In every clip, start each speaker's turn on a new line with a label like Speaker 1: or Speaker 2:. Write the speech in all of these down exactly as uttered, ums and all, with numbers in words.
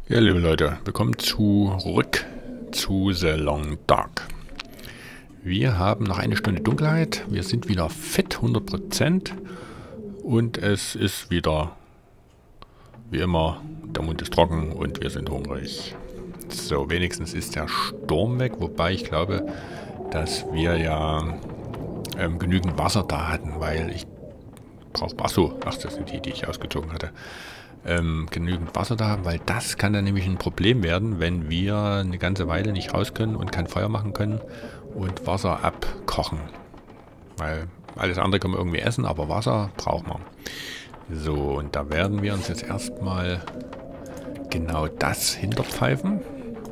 Speaker 1: Ja, liebe Leute, willkommen zurück zu The Long Dark. Wir haben noch eine Stunde Dunkelheit, wir sind wieder fit, hundert Prozent und es ist wieder, wie immer, der Mund ist trocken und wir sind hungrig. So, wenigstens ist der Sturm weg, wobei ich glaube, dass wir ja ähm, genügend Wasser da hatten, weil ich brauche, ach so, ach, das sind die, die ich ausgezogen hatte. Ähm, genügend Wasser da haben, weil das kann dann nämlich ein Problem werden, wenn wir eine ganze Weile nicht raus können und kein Feuer machen können und Wasser abkochen. Weil alles andere können wir irgendwie essen, aber Wasser brauchen wir. So, und da werden wir uns jetzt erstmal genau das hinterpfeifen.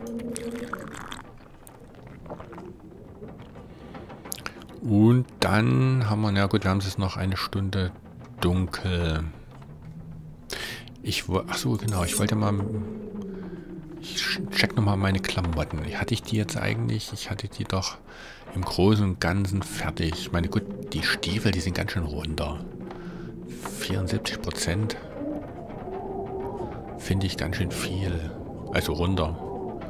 Speaker 1: Und dann haben wir, na gut, wir haben es noch eine Stunde dunkel. Ich ach so, genau, ich wollte mal, ich check nochmal meine Klamotten. Hatte ich die jetzt eigentlich, ich hatte die doch im Großen und Ganzen fertig. Ich meine, gut, die Stiefel, die sind ganz schön runter. vierundsiebzig Prozent finde ich ganz schön viel. Also runter.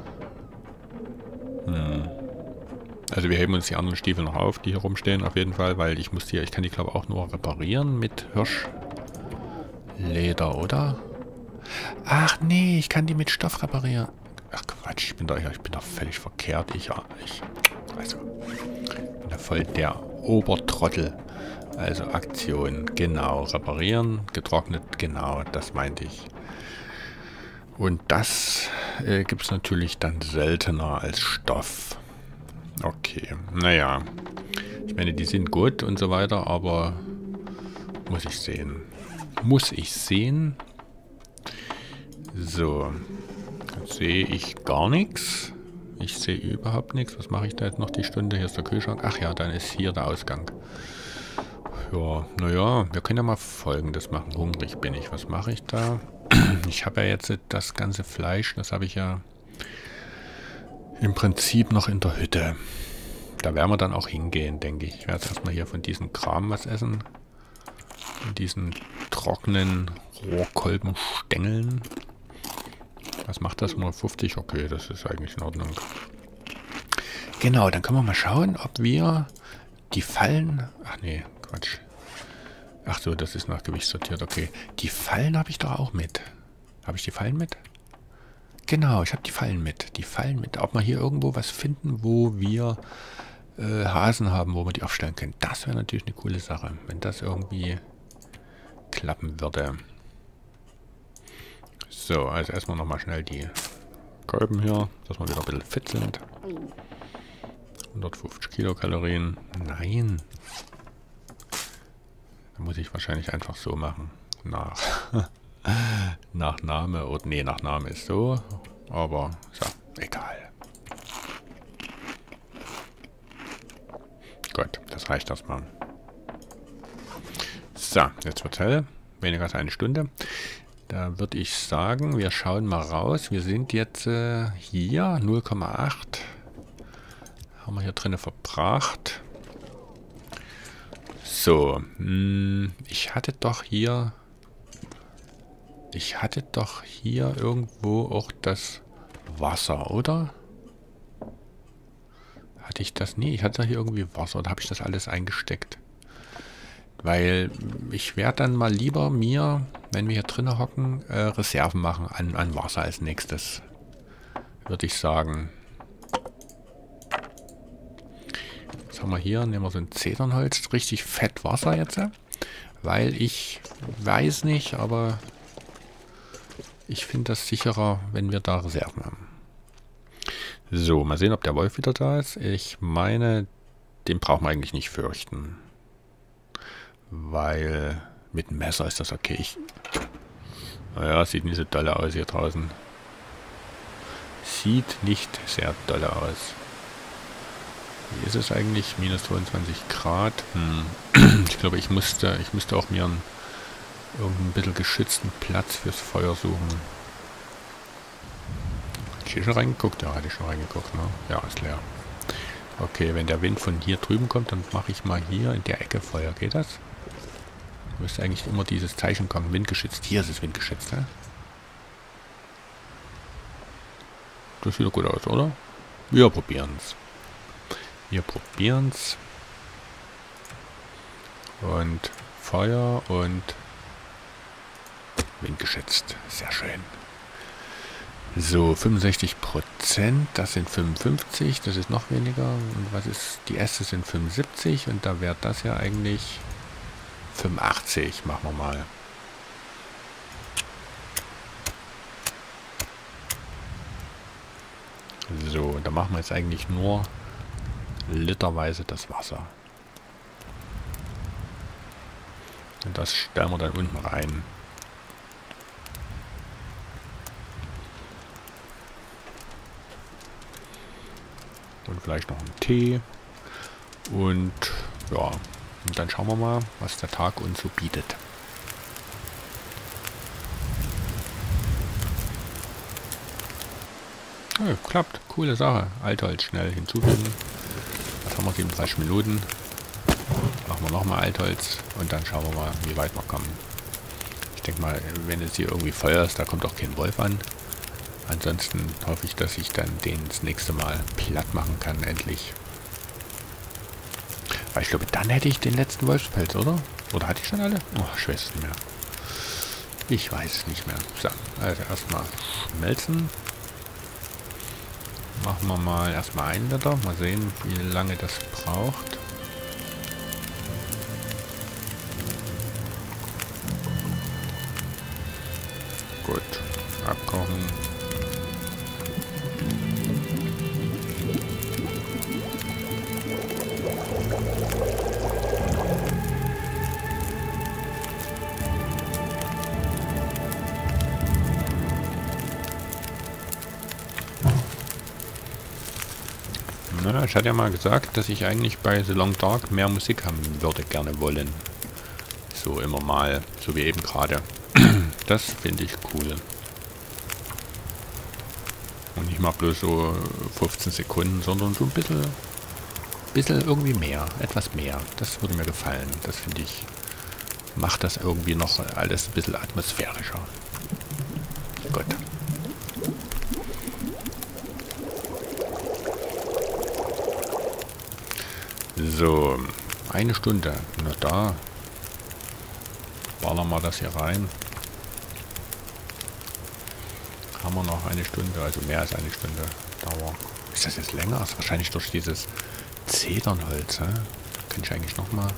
Speaker 1: Hm. Also wir heben uns die anderen Stiefel noch auf, die hier rumstehen auf jeden Fall, weil ich muss die, ich kann die glaube auch nur reparieren mit Hirschleder, oder? Ach nee, ich kann die mit Stoff reparieren. Ach Quatsch, ich bin da, ich bin da völlig verkehrt. Ich, ich, also, ich bin da voll der Obertrottel. Also Aktion, genau, reparieren, getrocknet, genau, das meinte ich. Und das äh, gibt es natürlich dann seltener als Stoff. Okay, naja. Ich meine, die sind gut und so weiter, aber muss ich sehen. Muss ich sehen. So, jetzt sehe ich gar nichts. Ich sehe überhaupt nichts. Was mache ich da jetzt noch die Stunde? Hier ist der Kühlschrank. Ach ja, dann ist hier der Ausgang. Ja, naja, wir können ja mal Folgendes machen. Hungrig bin ich. Was mache ich da? Ich habe ja jetzt das ganze Fleisch, das habe ich ja im Prinzip noch in der Hütte. Da werden wir dann auch hingehen, denke ich. Ich werde jetzt erstmal hier von diesem Kram was essen. Von diesen trockenen Rohrkolbenstängeln. Was macht das? Nur fünfzig? Okay, das ist eigentlich in Ordnung. Genau, dann können wir mal schauen, ob wir die Fallen... Ach nee, Quatsch. Ach so, das ist nach Gewicht sortiert, okay. Die Fallen habe ich doch auch mit. Habe ich die Fallen mit? Genau, ich habe die Fallen mit. Die Fallen mit. Ob wir hier irgendwo was finden, wo wir äh, Hasen haben, wo wir die aufstellen können. Das wäre natürlich eine coole Sache, wenn das irgendwie klappen würde. So, also erstmal nochmal schnell die Kolben hier, dass wir wieder ein bisschen fit sind. hundertfünfzig Kilokalorien. Nein. Da muss ich wahrscheinlich einfach so machen. Nach, nach Name. Oder nee, nach Name ist so. Aber so, egal. Gut, das reicht erstmal. So, jetzt wird hell. Weniger als eine Stunde. Da würde ich sagen, wir schauen mal raus. Wir sind jetzt äh, hier, null Komma acht. Haben wir hier drinnen verbracht. So, mh, ich hatte doch hier... Ich hatte doch hier irgendwo auch das Wasser, oder? Hatte ich das? Nee, ich hatte hier irgendwie Wasser. Da habe ich das alles eingesteckt. Weil ich werde dann mal lieber mir, wenn wir hier drinnen hocken, äh, Reserven machen an, an Wasser als nächstes. Würde ich sagen. Was haben wir hier? Nehmen wir so ein Zedernholz. Richtig fett Wasser jetzt. Weil ich weiß nicht, aber ich finde das sicherer, wenn wir da Reserven haben. So, mal sehen, ob der Wolf wieder da ist. Ich meine, den brauchen wir eigentlich nicht fürchten. Weil mit dem Messer ist das okay. Ich, naja, sieht nicht so dolle aus hier draußen. Sieht nicht sehr dolle aus. Wie ist es eigentlich? minus zweiundzwanzig Grad. Hm. Ich glaube, ich musste, ich müsste auch mir einen, irgendeinen bisschen geschützten Platz fürs Feuer suchen. Hatte ich hier schon reingeguckt? Ja, hatte ich schon reingeguckt, ne? Ja, ist leer. Okay, wenn der Wind von hier drüben kommt, dann mache ich mal hier in der Ecke Feuer. Geht das? Müsste eigentlich immer dieses Zeichen kommen. Windgeschützt. Hier ist es windgeschützt, ne? Das sieht doch gut aus, oder? Wir probieren's. Wir probieren's. Und Feuer und Wind geschätzt. Sehr schön. So, fünfundsechzig Prozent, das sind fünfundfünfzig, das ist noch weniger. Und was ist, die Äste sind fünfundsiebzig und da wäre das ja eigentlich fünfundachtzig, machen wir mal. So, da machen wir jetzt eigentlich nur literweise das Wasser. Und das stellen wir dann unten rein. Und vielleicht noch einen Tee. Und ja, und dann schauen wir mal, was der Tag uns so bietet. Ja, klappt. Coole Sache. Altholz schnell hinzufügen. Was haben wir? siebenunddreißig Minuten. Machen wir nochmal Altholz und dann schauen wir mal, wie weit wir kommen. Ich denke mal, wenn es hier irgendwie Feuer ist, da kommt auch kein Wolf an. Ansonsten hoffe ich, dass ich dann den das nächste Mal platt machen kann, endlich. Weil ich glaube, dann hätte ich den letzten Wolfspelz, oder? Oder hatte ich schon alle? Oh, ich weiß es nicht mehr. Ich weiß es nicht mehr. So, also erstmal schmelzen. Machen wir mal erstmal einen Liter. Mal sehen, wie lange das braucht. Gut, abkochen. Na, ich hatte ja mal gesagt, dass ich eigentlich bei The Long Dark mehr Musik haben würde, gerne wollen. So immer mal, so wie eben gerade. Das finde ich cool. Und nicht mal bloß so fünfzehn Sekunden, sondern so ein bisschen, bisschen irgendwie mehr, etwas mehr. Das würde mir gefallen. Das finde ich, macht das irgendwie noch alles ein bisschen atmosphärischer. Gut. So, eine Stunde. Na da. Ballern wir das hier rein. Haben wir noch eine Stunde, also mehr als eine Stunde Dauer. Ist das jetzt länger? Das ist wahrscheinlich durch dieses Zedernholz. Hä? Kann ich eigentlich nochmal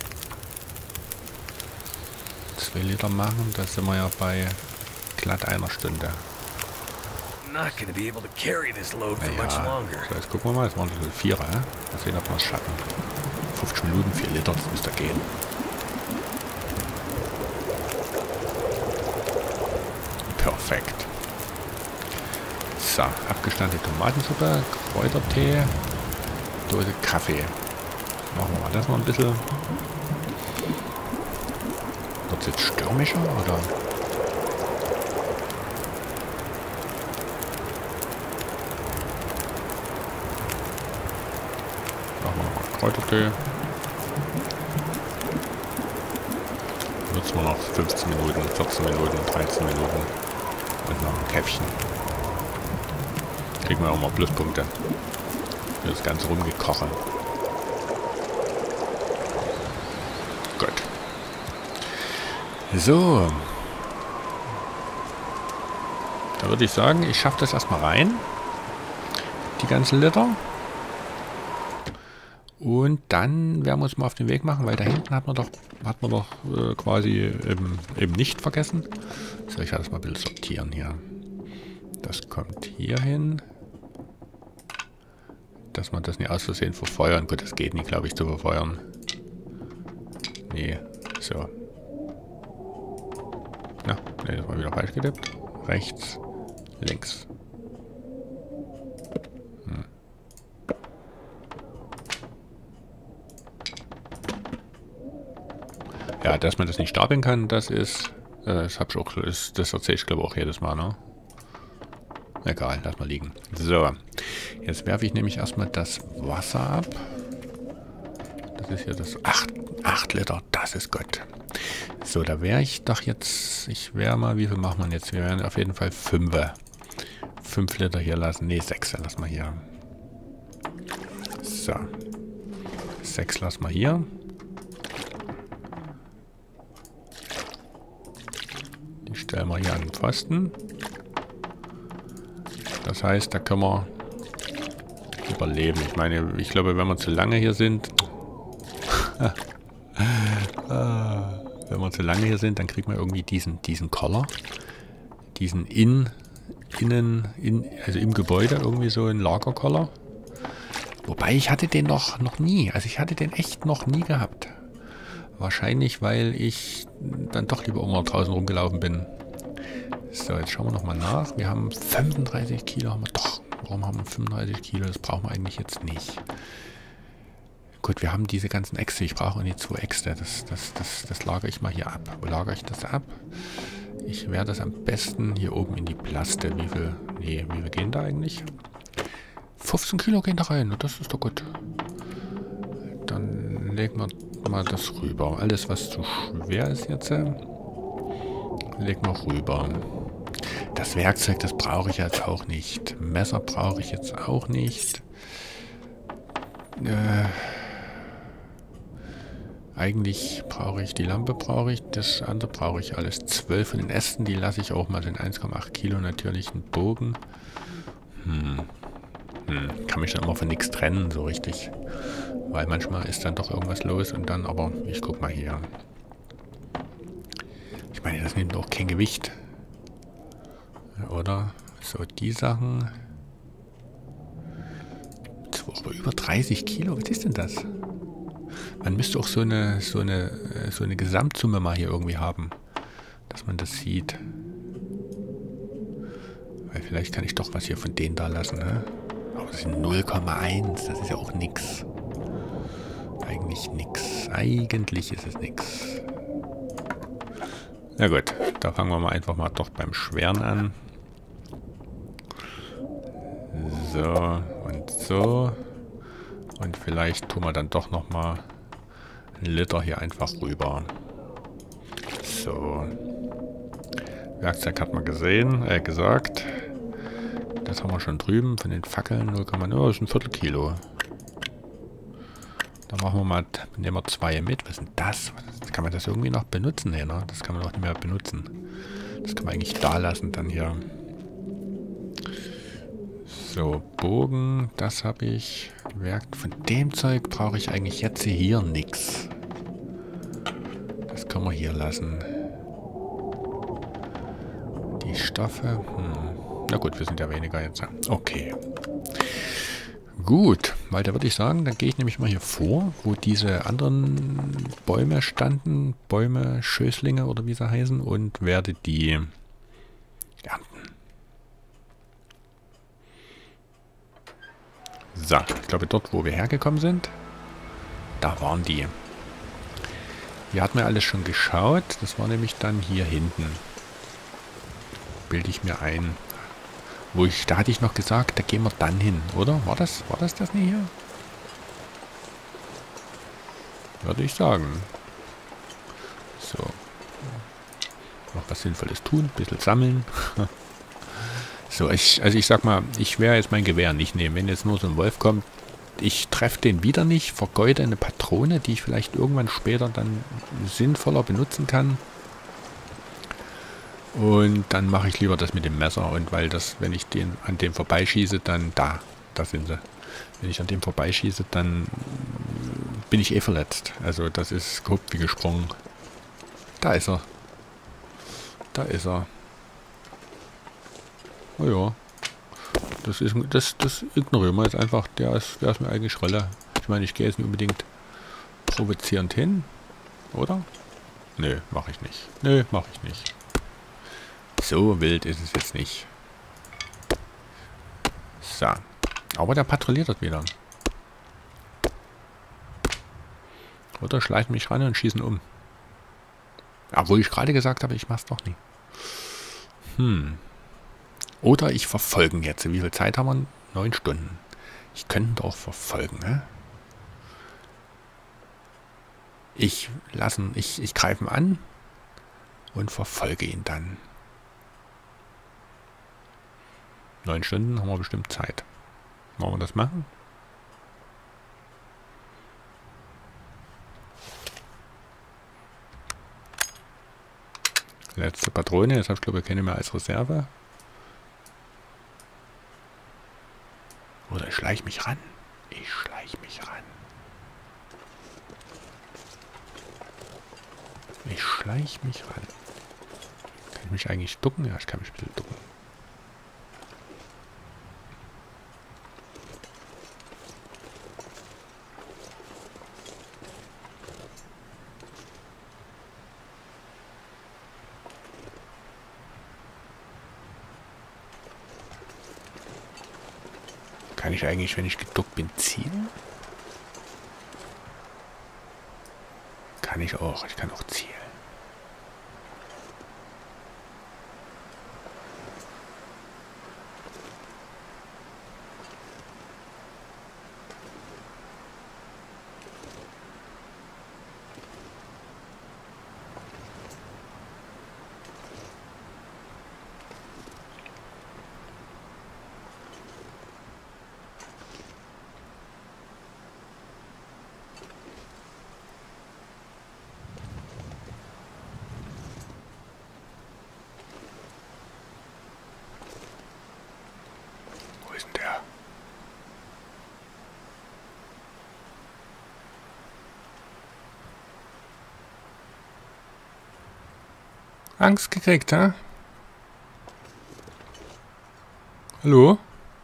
Speaker 1: zwei Liter machen? Da sind wir ja bei glatt einer Stunde.
Speaker 2: Not gonna be able to carry this load for
Speaker 1: Ja,
Speaker 2: much longer.
Speaker 1: so, jetzt gucken wir mal, jetzt waren das Vierer. Mal sehen, ob wir es schaffen. fünfzig Minuten, vier Liter, das müsste gehen. Perfekt. So, abgestandene Tomatensuppe, Kräutertee, Dose Kaffee. Machen wir mal das noch ein bisschen. Wird es jetzt stürmischer oder? Machen wir mal Kräutertee. Nutzen wir noch fünfzehn Minuten, vierzehn Minuten, dreizehn Minuten. Und noch ein Käffchen. Kriegen wir auch mal Pluspunkte. Für das Ganze rumgekochen. Gut. So. Da würde ich sagen, ich schaffe das erstmal rein. Die ganzen Liter. Und dann werden wir uns mal auf den Weg machen, weil da hinten hat man doch, hat man doch äh, quasi eben, eben nicht vergessen. So, ich werde das mal ein bisschen sortieren hier. Das kommt hier hin. Dass man das nicht aus Versehen verfeuern. Gut, das geht nicht, glaube ich, zu verfeuern. Nee, so. Ja, nee, das war wieder falsch getippt. Rechts, links. Hm. Ja, dass man das nicht stapeln kann, das ist, äh, das hab ich auch, das, das erzähle ich glaube auch jedes Mal, ne? Egal, lass mal liegen. So, jetzt werfe ich nämlich erstmal das Wasser ab. Das ist hier das acht Liter, das ist gut. So, da wäre ich doch jetzt, ich wäre mal, wie viel macht man jetzt? Wir wären auf jeden Fall fünf. fünf Liter hier lassen. Ne, sechs lassen wir hier. So. sechs lassen wir hier. Die stellen wir hier an den Pfosten. Das heißt, da können wir überleben. Ich meine, ich glaube, wenn wir zu lange hier sind... wenn wir zu lange hier sind, dann kriegen wir irgendwie diesen, diesen Koller. Diesen in, innen, in, also im Gebäude irgendwie so einen Lagerkoller. Wobei ich hatte den noch, noch nie. Also ich hatte den echt noch nie gehabt. Wahrscheinlich, weil ich dann doch lieber irgendwo draußen rumgelaufen bin. So, jetzt schauen wir nochmal nach. Wir haben fünfunddreißig Kilo. Haben wir doch. Warum haben wir fünfunddreißig Kilo? Das brauchen wir eigentlich jetzt nicht. Gut, wir haben diese ganzen Äxte. Ich brauche die zwei Äxte. Das, das, das, das lagere ich mal hier ab. Wo lagere ich das ab? Ich werde das am besten hier oben in die Plaste. Wie viel, nee, wie viel gehen da eigentlich? fünfzehn Kilo gehen da rein. Das ist doch gut. Dann legen wir mal das rüber. Alles, was zu schwer ist jetzt, legen wir rüber. Das Werkzeug, das brauche ich jetzt auch nicht. Messer brauche ich jetzt auch nicht. Äh, eigentlich brauche ich die Lampe, brauche ich. Das andere brauche ich alles. zwölf von den Ästen, die lasse ich auch mal. Den eins Komma acht Kilo natürlich einen Bogen. Hm. Hm. Kann mich dann immer von nichts trennen, so richtig. Weil manchmal ist dann doch irgendwas los und dann, aber ich guck mal hier. Ich meine, das nimmt auch kein Gewicht. Oder? So, die Sachen. Aber über dreißig Kilo, was ist denn das? Man müsste auch so eine, so eine, so eine Gesamtsumme mal hier irgendwie haben. Dass man das sieht. Weil vielleicht kann ich doch was hier von denen da lassen, ne? Aber das sind null Komma eins, das ist ja auch nix. Eigentlich nix. Eigentlich ist es nix. Na gut, da fangen wir mal einfach mal doch beim Schweren an. So und so. Und vielleicht tun wir dann doch nochmal einen Liter hier einfach rüber. So. Werkzeug hat man gesehen, äh, gesagt. Das haben wir schon drüben von den Fackeln. null Komma null, das ist ein Viertelkilo. Da machen wir mal, nehmen wir zwei mit. Was ist denn das? Kann man das irgendwie noch benutzen? Nee, ne? Das kann man doch nicht mehr benutzen. Das kann man eigentlich da lassen dann hier. So, Bogen, das habe ich. Werk, von dem Zeug brauche ich eigentlich jetzt hier nichts. Das können wir hier lassen. Die Stoffe, hm. Na gut, wir sind ja weniger jetzt. Okay. Gut, weil da würde ich sagen, dann gehe ich nämlich mal hier vor, wo diese anderen Bäume standen. Bäume, Schößlinge oder wie sie heißen. Und werde die ernten. So, ich glaube dort, wo wir hergekommen sind, da waren die. Hier hat mir alles schon geschaut. Das war nämlich dann hier hinten. Bilde ich mir ein. Wo ich, da hatte ich noch gesagt, da gehen wir dann hin, oder? War das, war das das nicht hier? Würde ich sagen. So. Noch was Sinnvolles tun, ein bisschen sammeln. So, ich, also ich sag mal, ich werde jetzt mein Gewehr nicht nehmen. Wenn jetzt nur so ein Wolf kommt, ich treffe den wieder nicht, vergeude eine Patrone, die ich vielleicht irgendwann später dann sinnvoller benutzen kann. Und dann mache ich lieber das mit dem Messer. Und weil das, wenn ich den an dem vorbeischieße, dann da, da sind sie. Wenn ich an dem vorbeischieße, dann bin ich eh verletzt. Also das ist grob wie gesprungen. Da ist er. Da ist er. Oh ja. Das ist das, das ignorieren wir jetzt einfach. Der ist, der ist mir eigentlich Rolle. Ich meine, ich gehe jetzt nicht unbedingt provozierend hin. Oder? Nö, mache ich nicht. Nö, mache ich nicht. So wild ist es jetzt nicht. So. Aber der patrouilliert dort wieder. Oder schleichen mich ran und schießen um. Obwohl ich gerade gesagt habe, ich mach's doch nie. Hm. Oder ich verfolge ihn jetzt. Wie viel Zeit haben wir? Neun Stunden. Ich könnte doch verfolgen, ne? Ich lassen, ich, ich greife ihn an und verfolge ihn dann. Neun Stunden haben wir bestimmt Zeit. Wollen wir das machen? Letzte Patrone. Jetzt habe ich glaube ich keine mehr als Reserve. Oder ich schleiche mich ran. Ich schleiche mich ran. Ich schleiche mich ran. Kann ich mich eigentlich ducken? Ja, ich kann mich ein bisschen ducken. Kann ich eigentlich, wenn ich geduckt bin, zielen? Kann ich auch. Ich kann auch zielen. Wo ist denn der? Angst gekriegt, ha? Hallo?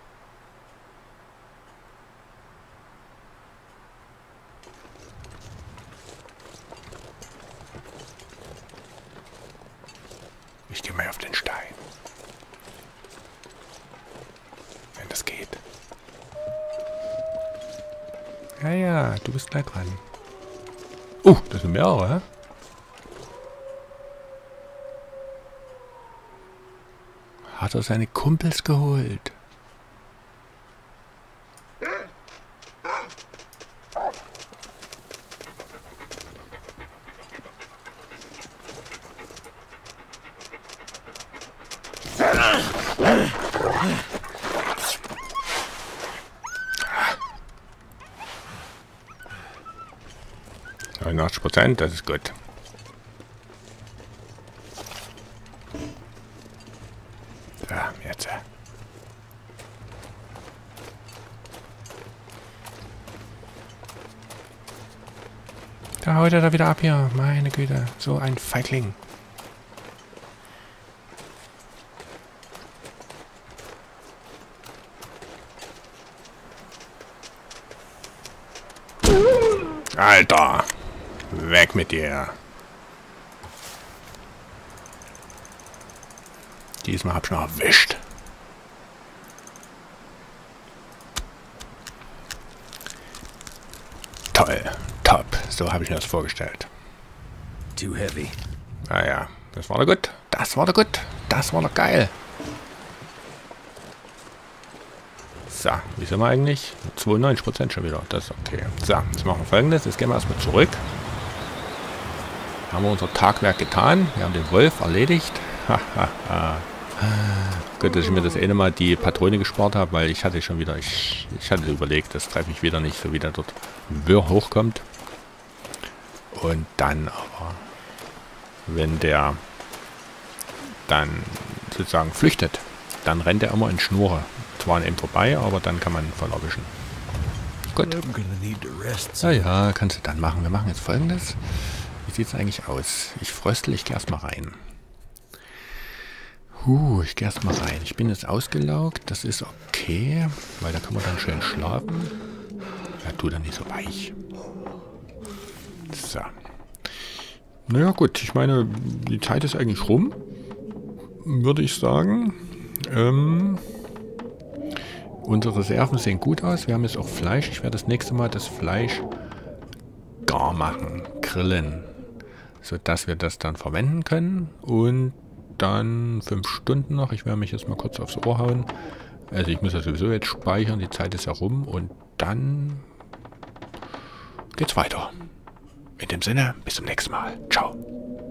Speaker 1: Ich gehe mal auf den Stein. Wenn das geht. Ja, ja, du bist gleich dran. Oh, das sind mehrere, hä? Hat er seine Kumpels geholt? neunundachtzig Prozent, das ist gut. Ja, jetzt. Da haut er da wieder ab hier. Meine Güte, so ein Feigling. Alter, weg mit dir. Diesmal hab ich noch erwischt. Toll, top. So habe ich mir das vorgestellt.
Speaker 2: Too heavy.
Speaker 1: Naja, das war doch gut. Das war doch gut. Das war doch geil. So, wie sind wir eigentlich? zweiundneunzig Prozent schon wieder. Das ist okay. So, jetzt machen wir Folgendes. Jetzt gehen wir erstmal zurück. Haben wir unser Tagwerk getan. Wir haben den Wolf erledigt. Gut, dass ich mir das eine Mal die Patrone gespart habe, weil ich hatte schon wieder, ich, ich hatte überlegt, das treffe ich wieder nicht, so wie der dort Wirr hochkommt. Und dann aber, wenn der dann sozusagen flüchtet, dann rennt er immer in Schnurre. Zwar an ihm vorbei, aber dann kann man voll erwischen. Gut. Ja, ja, kannst du dann machen. Wir machen jetzt Folgendes. Wie sieht es eigentlich aus? Ich fröstel, ich gehe erstmal rein. Huh, ich gehe erstmal rein. Ich bin jetzt ausgelaugt. Das ist okay, weil da kann man dann schön schlafen. Ja, tu dann nicht so weich. So. Naja, gut. Ich meine, die Zeit ist eigentlich rum. Würde ich sagen. Ähm... Unsere Reserven sehen gut aus. Wir haben jetzt auch Fleisch. Ich werde das nächste Mal das Fleisch gar machen, grillen, sodass wir das dann verwenden können. Und dann fünf Stunden noch. Ich werde mich jetzt mal kurz aufs Ohr hauen. Also ich muss ja sowieso jetzt speichern. Die Zeit ist ja rum. Und dann geht's weiter. In dem Sinne, bis zum nächsten Mal. Ciao.